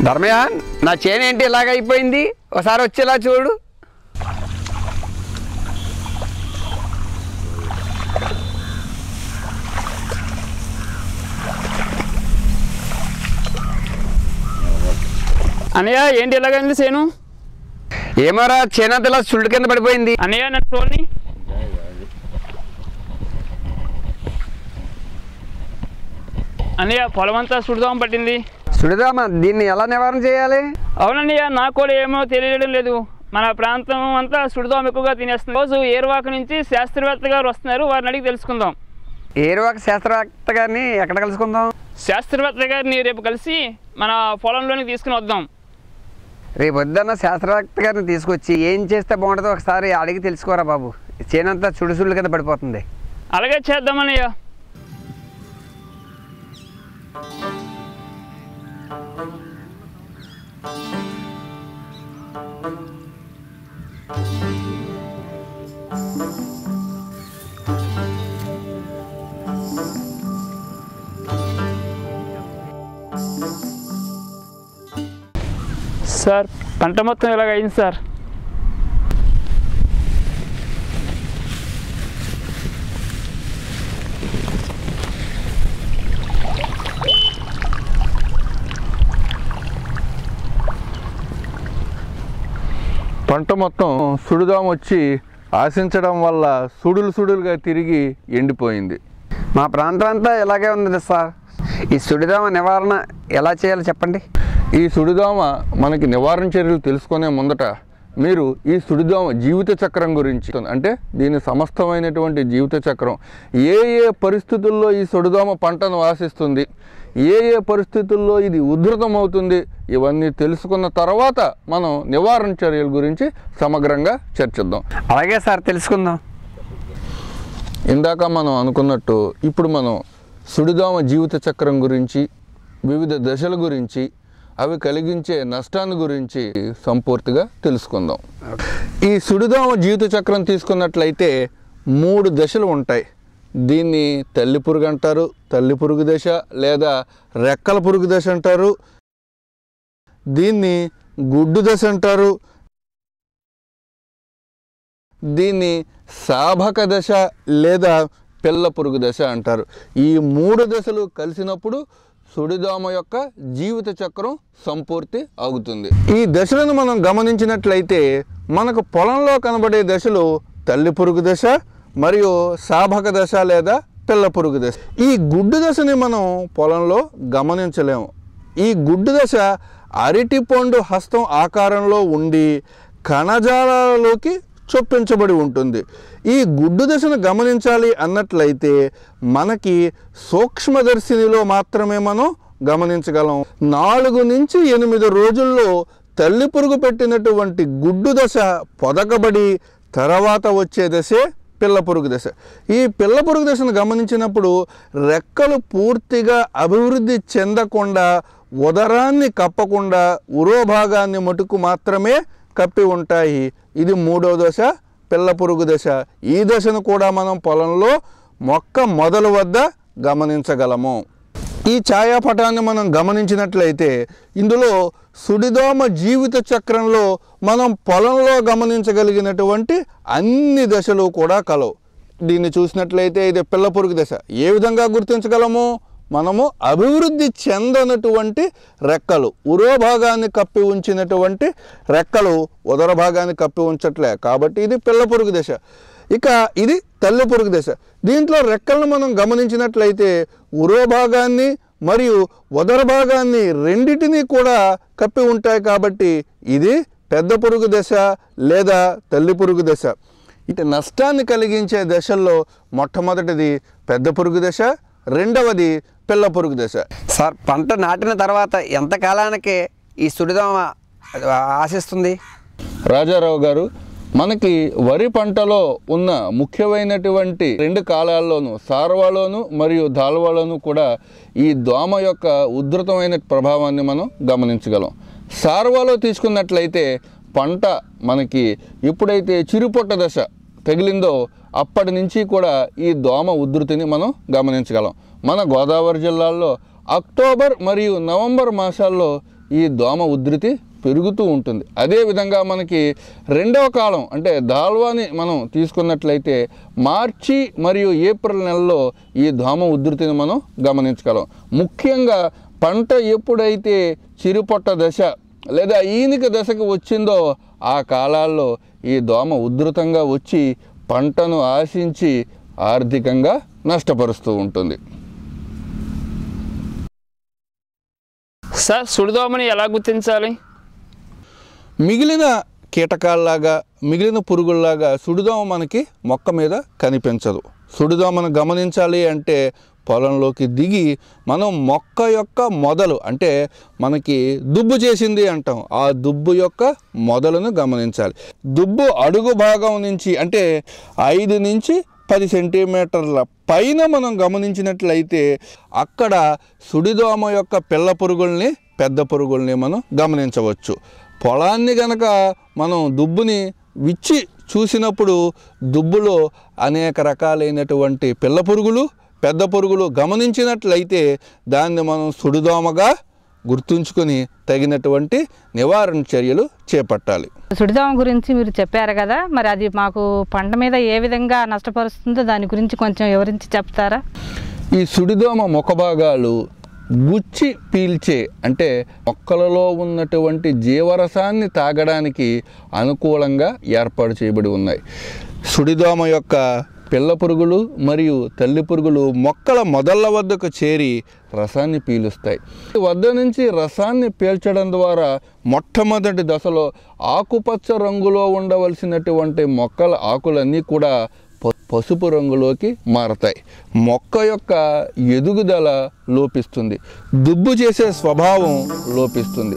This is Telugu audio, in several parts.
ధర్మయ్య, నా చేను ఏంటి ఇలాగైపోయింది? ఒకసారి వచ్చేలా చూడు. అన్నయ్య ఏంటి ఇలాగైంది చేను? ఏమోరా, చేను అంతా ఇలా సుళ్ళు కింద పడిపోయింది. అన్నయ్య నన్ను చూడండి. అన్నయ్య పొలం అంతా సుడిదోమ పట్టింది. సుడిదామా? దీన్ని ఎలా నివారణ చేయాలి? అవునన్నయ్య, నాకు కూడా ఏమో తెలియడం లేదు. మన ప్రాంతం అంతా సుడిదోమ ఎక్కువగా తినేస్తుంది. రోజు ఏరువాక నుంచి శాస్త్రవేత్త గారు వస్తున్నారు, వారిని అడిగి తెలుసుకుందాం. ఏరువాక శాస్త్రవేత్త గారిని ఎక్కడ కలుసుకుందాం? శాస్త్రవేత్త గారిని రేపు కలిసి మన పొలంలోనికి తీసుకుని వద్దాం. రేపు వద్దన్న శాస్త్రవేత్త గారిని తీసుకొచ్చి ఏం చేస్తే బాగుంటుందో ఒకసారి అడిగి తెలుసుకోరా బాబు. చేనంతా సుళ్ళు కింద పడిపోతుంది. అలాగే చేద్దామన్నయ్య. సార్, పంట మొత్తం ఇలాగ అయింది సార్. పంట మొత్తం సుడిదోమ వచ్చి ఆశించడం వల్ల సుడులుగా తిరిగి ఎండిపోయింది. మా ప్రాంతం అంతా ఇలాగే ఉంది సార్. ఈ సుడిదోమ నివారణ ఎలా చేయాలో చెప్పండి. ఈ సుడిదోమ మనకి నివారణ చర్యలు తెలుసుకునే ముందట మీరు ఈ సుడిదోమ జీవిత చక్రం గురించి, అంటే దీని సమస్తమైనటువంటి జీవిత చక్రం, ఏ ఏ పరిస్థితుల్లో ఈ సుడిదోమ పంటను ఆశిస్తుంది, ఏ ఏ పరిస్థితుల్లో ఇది ఉధృతమవుతుంది, ఇవన్నీ తెలుసుకున్న తర్వాత మనం నివారణ చర్యల గురించి సమగ్రంగా చర్చిద్దాం. అలాగే సార్, తెలుసుకుందాం. ఇందాక మనం అనుకున్నట్టు ఇప్పుడు మనం సుడిదోమ జీవిత చక్రం గురించి, వివిధ దశల గురించి, అవి కలిగించే నష్టాన్ని గురించి సంపూర్తిగా తెలుసుకుందాం. ఈ సుడిదోమ జీవిత చక్రం తీసుకున్నట్లయితే 3 దశలు ఉంటాయి. దీన్ని తల్లి పురుగు అంటారు, తల్లి పురుగు దశ లేదా రెక్కల పురుగు దశ అంటారు. దీన్ని గుడ్డు దశ అంటారు. దీన్ని సాభక దశ లేదా పిల్ల పురుగు దశ అంటారు. ఈ 3 దశలు కలిసినప్పుడు సుడిదోమ యొక్క జీవిత చక్రం సంపూర్తి అవుతుంది. ఈ దశలను మనం గమనించినట్లయితే మనకు పొలంలో కనబడే దశలు తల్లి పురుగు దశ మరియు సాభక దశ లేదా పిల్ల పురుగు దశ. ఈ గుడ్డు దశని మనం పొలంలో గమనించలేము. ఈ గుడ్డు దశ అరటిపండు హస్తం ఆకారంలో ఉండి కణజాలాలలోకి చొప్పించబడి ఉంటుంది. ఈ గుడ్డు దశను గమనించాలి అన్నట్లయితే మనకి సూక్ష్మదర్శినిలో మాత్రమే మనం గమనించగలం. 4 నుంచి 8 రోజుల్లో తల్లి పురుగు పెట్టినటువంటి గుడ్డు దశ పొదకబడి తర్వాత వచ్చే దశే పిల్ల పురుగు దశ. ఈ పిల్ల పురుగు దశను గమనించినప్పుడు రెక్కలు పూర్తిగా అభివృద్ధి చెందకుండా, ఉదరాన్ని కప్పకుండా ఉరోభాగాన్ని మటుకు మాత్రమే కప్పి ఉంటాయి. ఇది 3వ దశ, పిల్ల పురుగు దశ. ఈ దశను కూడా మనం పొలంలో మొక్క మొదలు వద్ద గమనించగలము. ఈ ఛాయాపటాన్ని మనం గమనించినట్లయితే ఇందులో సుడిదోమ జీవిత చక్రంలో మనం పొలంలో గమనించగలిగినటువంటి అన్ని దశలు కూడా కలవు. దీన్ని చూసినట్లయితే ఇది పిల్ల పురుగు దశ. ఏ విధంగా గుర్తించగలము? మనము అభివృద్ధి చెందనటువంటి రెక్కలు, ఉరోభాగాన్ని కప్పి ఉంచినటువంటి రెక్కలు ఉదర భాగాన్ని కప్పి ఉంచట్లే, కాబట్టి ఇది పిల్ల పురుగు దశ. ఇక ఇది తల్లి పురుగు దశ. దీంట్లో రెక్కలను మనం గమనించినట్లయితే ఉరోభాగాన్ని మరియు ఉదర భాగాన్ని రెండిటినీ కూడా కప్పి ఉంటాయి, కాబట్టి ఇది పెద్ద పురుగు దశ లేదా తల్లి పురుగు దశ. ఇటు నష్టాన్ని కలిగించే దశల్లో మొట్టమొదటిది పెద్ద పురుగు దశ, రెండవది పిల్ల పురుగు దశ. సార్, పంట నాటిన తర్వాత ఎంత కాలానికి ఈ సుడిదోమ ఆశిస్తుంది? రాజారావు గారు, మనకి వరి పంటలో ఉన్న ముఖ్యమైనటువంటి 2 కాలాల్లోనూ, సార్వాలోను మరియు దాల్వాలోను కూడా ఈ దోమ యొక్క ఉధృతమైన ప్రభావాన్ని మనం గమనించగలం. సార్వాలో తీసుకున్నట్లయితే పంట మనకి ఎప్పుడైతే చిరుపొట్ట దశ తగిలిందో అప్పటి నుంచి కూడా ఈ దోమ ఉధృతిని మనం గమనించగలం. మన గోదావరి జిల్లాల్లో అక్టోబర్ మరియు నవంబర్ మాసాల్లో ఈ దోమ ఉధృతి పెరుగుతూ ఉంటుంది. అదేవిధంగా మనకి రెండవ కాలం అంటే దాల్వాని మనం తీసుకున్నట్లయితే మార్చి మరియు ఏప్రిల్ నెలలో ఈ దోమ ఉధృతిని మనం గమనించగలం. ముఖ్యంగా పంట ఎప్పుడైతే చిరుపొట్ట దశ లేదా ఈనిక దశకు వచ్చిందో ఆ కాలాల్లో ఈ దోమ ఉధృతంగా వచ్చి పంటను ఆశించి ఆర్థికంగా నష్టపరుస్తూ ఉంటుంది. సార్, సుడిదోమని ఎలా గుర్తించాలి? మిగిలిన కీటకాల్లాగా మిగిలిన పురుగుల్లాగా సుడిదోమ మనకి మొక్క మీద కనిపించదు. సుడిదోమను గమనించాలి అంటే పొలంలోకి దిగి మనం మొక్క యొక్క మొదలు అంటే మనకి దుబ్బు చేసింది అంటాం, ఆ దుబ్బు యొక్క మొదలను గమనించాలి. దుబ్బు అడుగు భాగం నుంచి అంటే 5 నుంచి 10 సెంటీమీటర్ల పైన మనం గమనించినట్లయితే అక్కడ సుడిదోమ యొక్క పిల్ల పురుగుల్ని పెద్ద పురుగుల్ని మనం గమనించవచ్చు. పొలాన్ని గనక మనం దుబ్బుని విచ్చి చూసినప్పుడు దుబ్బులో అనేక రకాలైనటువంటి పిల్ల పురుగులు పెద్ద పురుగులు గమనించినట్లయితే దాన్ని మనం సుడిదోమగా గుర్తుంచుకొని తగినటువంటి నివారణ చర్యలు చేపట్టాలి. సుడిదోమ గురించి మీరు చెప్పారు కదా, మరి అది మాకు పంట మీద ఏ విధంగా నష్టపరుస్తుందో దాని గురించి కొంచెం వివరించి చెప్తారా? ఈ సుడిదోమ ముఖ భాగాలు గుచ్చి పీల్చే అంటే మొక్కలలో ఉన్నటువంటి జీవరసాన్ని తాగడానికి అనుకూలంగా ఏర్పాటు చేయబడి ఉన్నాయి. సుడిదోమ యొక్క పిల్ల పురుగులు మరియు తల్లి పురుగులు మొక్కల మొదళ్ళ వద్దకు చేరి రసాన్ని పీలుస్తాయి. వద్ద నుంచి రసాన్ని పీల్చడం ద్వారా మొట్టమొదటి దశలో ఆకుపచ్చ రంగులో ఉండవలసినటువంటి మొక్కల ఆకులన్నీ కూడా పసుపు రంగులోకి మారతాయి. మొక్క యొక్క ఎదుగుదల లోపిస్తుంది, దుబ్బు చేసే స్వభావం లోపిస్తుంది.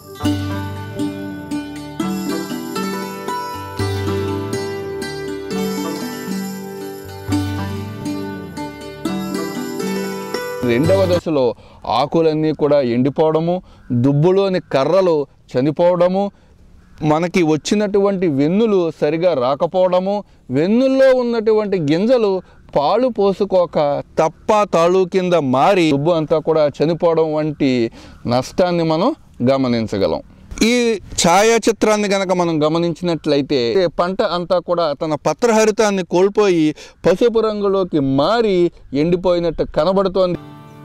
రెండవ దశలో ఆకులన్నీ కూడా ఎండిపోవడము, దుబ్బులోని కర్రలు చనిపోవడము, మనకి వచ్చినటువంటి వెన్నులు సరిగా రాకపోవడము, వెన్నుల్లో ఉన్నటువంటి గింజలు పాలు పోసుకోక తప్ప తాళు కింద మారి దుబ్బు అంతా కూడా చనిపోవడం వంటి నష్టాన్ని మనం గమనించగలం. ఈ ఛాయాచిత్రాన్ని కనుక మనం గమనించినట్లయితే పంట అంతా కూడా తన పత్రహరితాన్ని కోల్పోయి పసుపు రంగులోకి మారి ఎండిపోయినట్టు కనబడుతోంది.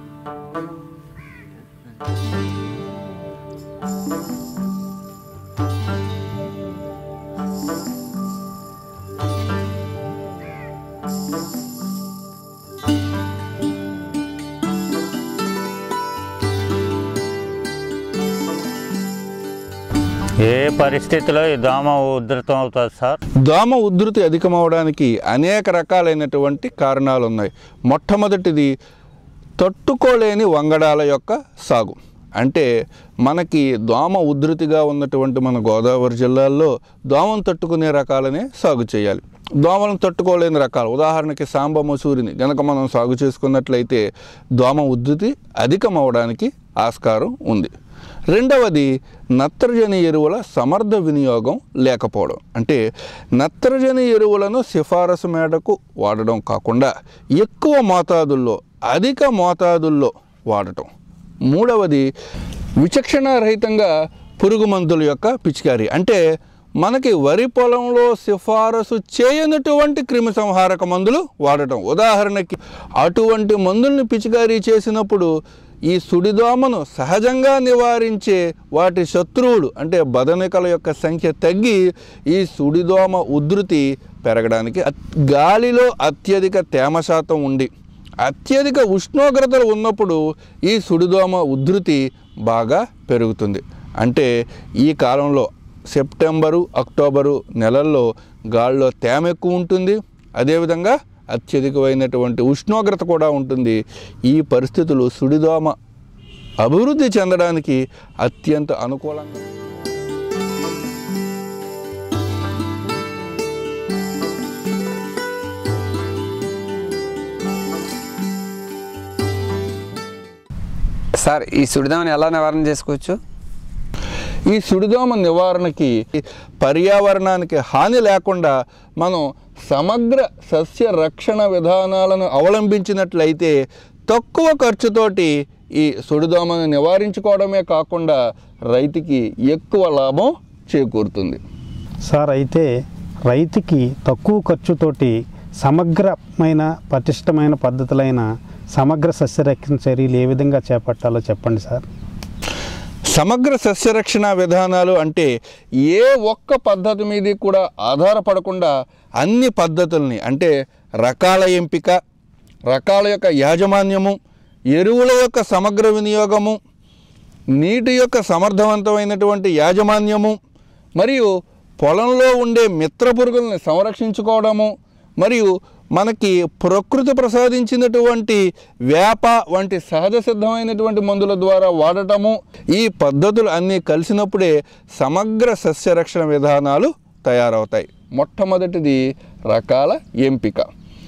ఏ పరిస్థితిలో ఈ దోమ ఉధృతం అవుతుంది సార్? దోమ ఉధృతి అధికమవడానికి అనేక రకాలైనటువంటి కారణాలు ఉన్నాయి. మొట్టమొదటిది తట్టుకోలేని వంగడాల యొక్క సాగు. అంటే మనకి దోమ ఉధృతిగా ఉన్నటువంటి మన గోదావరి జిల్లాల్లో దోమను తట్టుకునే రకాలనే సాగు చేయాలి. దోమలను తట్టుకోలేని రకాలు ఉదాహరణకి సాంబ మసూరిని గనక మనం సాగు చేసుకున్నట్లయితే దోమ ఉధృతి అధికమవడానికి ఆస్కారం ఉంది. రెండవది నత్రజని ఎరువుల సమర్థ వినియోగం లేకపోవడం. అంటే నత్రజని ఎరువులను సిఫారసు మేరకు వాడడం కాకుండా ఎక్కువ మోతాదుల్లో అధిక మోతాదుల్లో వాడటం. మూడవది విచక్షణారహితంగా పురుగు మందుల యొక్క పిచికారీ. అంటే మనకి వరి పొలంలో సిఫారసు చేయనటువంటి క్రిమి సంహారక మందులు వాడటం. ఉదాహరణకి అటువంటి మందుల్ని పిచికారీ చేసినప్పుడు ఈ సుడిదోమను సహజంగా నివారించే వాటి శత్రువులు అంటే బదనికల యొక్క సంఖ్య తగ్గి ఈ సుడిదోమ ఉధృతి పెరగడానికి గాలిలో అత్యధిక తేమ శాతం ఉండి అత్యధిక ఉష్ణోగ్రతలు ఉన్నప్పుడు ఈ సుడిదోమ ఉధృతి బాగా పెరుగుతుంది. అంటే ఈ కాలంలో సెప్టెంబరు అక్టోబరు నెలల్లో గాలిలో తేమ ఎక్కువ ఉంటుంది, అదేవిధంగా అత్యధికమైనటువంటి ఉష్ణోగ్రత కూడా ఉంటుంది. ఈ పరిస్థితులు సుడిదోమ అభివృద్ధి చెందడానికి అత్యంత అనుకూలంగా. సార్, ఈ సుడిదోమని ఎలా నివారణ చేసుకోవచ్చు? ఈ సుడిదోమ నివారణకి పర్యావరణానికి హాని లేకుండా మనం సమగ్ర సస్య రక్షణ విధానాలను అవలంబించినట్లయితే తక్కువ ఖర్చుతోటి ఈ సుడిదోమను నివారించుకోవడమే కాకుండా రైతుకి ఎక్కువ లాభం చేకూరుతుంది. సార్, అయితే రైతుకి తక్కువ ఖర్చుతోటి సమగ్రమైన పటిష్టమైన పద్ధతులైన సమగ్ర సస్యరక్షణ చర్యలు ఏ విధంగా చేపట్టాలో చెప్పండి సార్. సమగ్ర సస్యరక్షణ విధానాలు అంటే ఏ ఒక్క పద్ధతి మీద కూడా ఆధారపడకుండా అన్ని పద్ధతుల్ని అంటే రకాల ఎంపిక, రకాల యొక్క యాజమాన్యము, ఎరువుల యొక్క సమగ్ర వినియోగము, నీటి యొక్క సమర్థవంతమైనటువంటి యాజమాన్యము, మరియు పొలంలో ఉండే మిత్ర పురుగుల్ని సంరక్షించుకోవడము, మరియు మనకి ప్రకృతి ప్రసాదించినటువంటి వేప వంటి సహజ సిద్ధమైనటువంటి మందుల ద్వారా వాడటము, ఈ పద్ధతులు అన్నీ కలిసినప్పుడే సమగ్ర సస్యరక్షణ విధానాలు తయారవుతాయి. మొట్టమొదటిది రకాల ఎంపిక.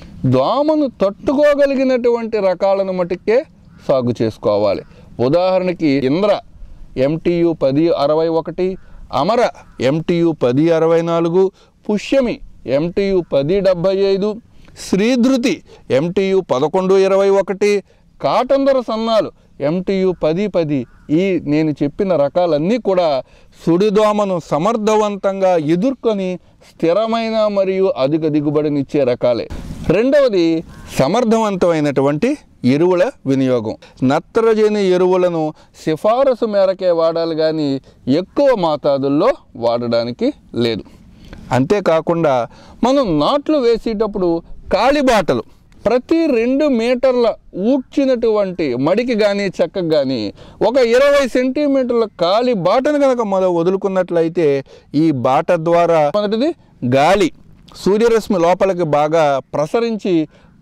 దోమను తట్టుకోగలిగినటువంటి రకాలను మటుకే సాగు చేసుకోవాలి. ఉదాహరణకి ఇంద్ర MTU 1061, అమర MTU 1064, Pushyami MTU 1075, Sridhruti MTU 1121, కాటందర సన్నాలు MTU 1010. ఈ నేను చెప్పిన రకాలన్నీ కూడా సుడిదోమను సమర్థవంతంగా ఎదుర్కొని స్థిరమైన మరియు అధిక దిగుబడినిచ్చే రకాలే. రెండవది సమర్థవంతమైనటువంటి ఎరువుల వినియోగం. నత్రజని ఎరువులను సిఫారసు మేరకే వాడాలి కానీ ఎక్కువ మోతాదుల్లో వాడడానికి లేదు. అంతేకాకుండా మనం నాట్లు వేసేటప్పుడు కాలిబాటలు ప్రతి 2 మీటర్ల ఊడ్చినటువంటి మడికి కానీ చెక్కకు కానీ ఒక 20 సెంటీమీటర్ల కాలి బాటను కనుక మనం వదులుకున్నట్లయితే ఈ బాట ద్వారా మొదటిది గాలి సూర్యరశ్మి లోపలికి బాగా ప్రసరించి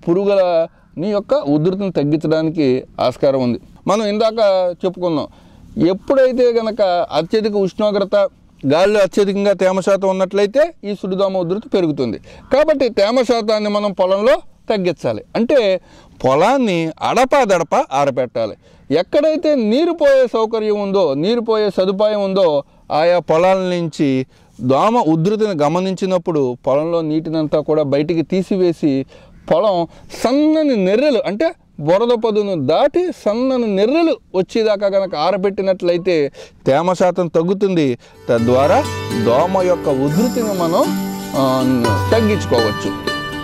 పురుగులని యొక్క ఉధృతిని తగ్గించడానికి ఆస్కారం ఉంది. మనం ఇందాక చెప్పుకున్నాం, ఎప్పుడైతే కనుక అత్యధిక ఉష్ణోగ్రత, గాలిలో అత్యధికంగా తేమ శాతం ఉన్నట్లయితే ఈ సుడిదోమ ఉధృతి పెరుగుతుంది. కాబట్టి తేమ శాతాన్ని మనం పొలంలో తగ్గించాలి. అంటే పొలాన్ని అడపాదడప ఆరబెట్టాలి. ఎక్కడైతే నీరు పోయే సౌకర్యం ఉందో, నీరు పోయే సదుపాయం ఉందో ఆయా పొలాల నుంచి దోమ ఉధృతిని గమనించినప్పుడు పొలంలో నీటినంతా కూడా బయటికి తీసివేసి పొలం సన్నని నెర్రెలు అంటే బురద పదును దాటి సన్నని నెర్రెలు వచ్చేదాకా కనుక ఆరబెట్టినట్లయితే తేమ శాతం తగ్గుతుంది. తద్వారా దోమ యొక్క ఉధృతిని మనం తగ్గించుకోవచ్చు.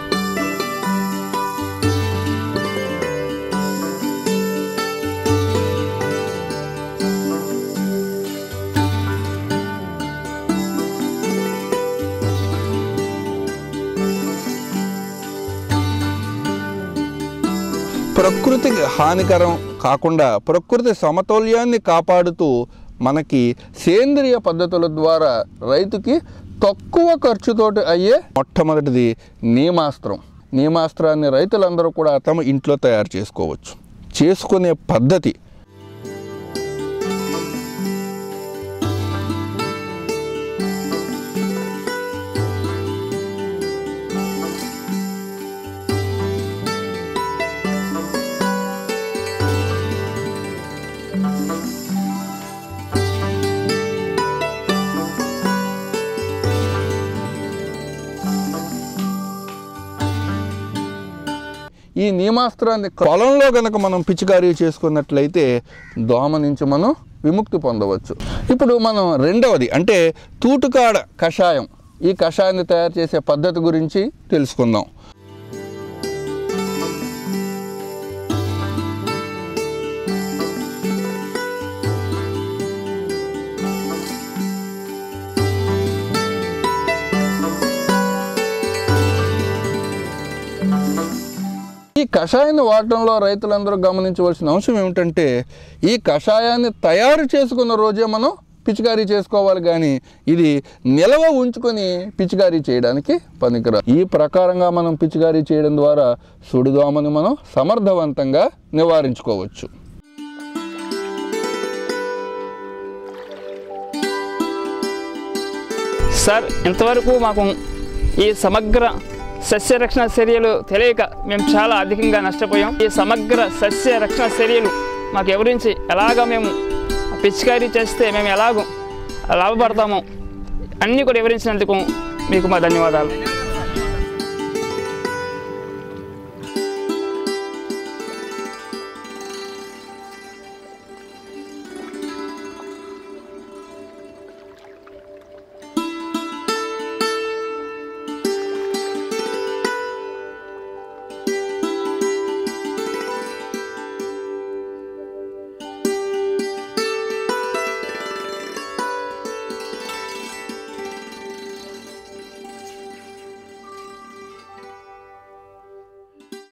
ప్రకృతికి హానికరం కాకుండా ప్రకృతి సమతౌల్యాన్ని కాపాడుతూ మనకి సేంద్రియ పద్ధతుల ద్వారా రైతుకి తక్కువ ఖర్చుతోటి అయ్యే మొట్టమొదటిది నీమాస్త్రం. నీమాస్త్రాన్ని రైతులందరూ కూడా తమ ఇంట్లో తయారు చేసుకోవచ్చు. చేసుకునే పద్ధతి ఈ నీమాస్త్రాన్ని పొలంలో కనుక మనం పిచికారీ చేసుకున్నట్లయితే దోమ నుంచి మనం విముక్తి పొందవచ్చు. ఇప్పుడు మనం రెండవది అంటే తూటుకాడ కషాయం, ఈ కషాయాన్ని తయారు చేసే పద్ధతి గురించి తెలుసుకుందాం. ఈ కషాయాన్ని వాడటంలో రైతులందరూ గమనించవలసిన అంశం ఏమిటంటే ఈ కషాయాన్ని తయారు చేసుకున్న రోజే మనం పిచికారీ చేసుకోవాలి, కానీ ఇది నిల్వ ఉంచుకొని పిచికారీ చేయడానికి పనికిరాదు. ఈ ప్రకారంగా మనం పిచికారీ చేయడం ద్వారా సుడిదోమని మనం సమర్థవంతంగా నివారించుకోవచ్చు. సార్, ఇంతవరకు మాకు ఈ సమగ్ర సస్యరక్షణ చర్యలు తెలియక మేము చాలా అధికంగా నష్టపోయాం. ఈ సమగ్ర సస్యరక్షణ చర్యలు మాకు వివరించి ఎలాగ మేము పిచికారీ చేస్తే మేము ఎలాగో లాభపడతామో అన్నీ కూడా వివరించినందుకు మీకు మా ధన్యవాదాలు.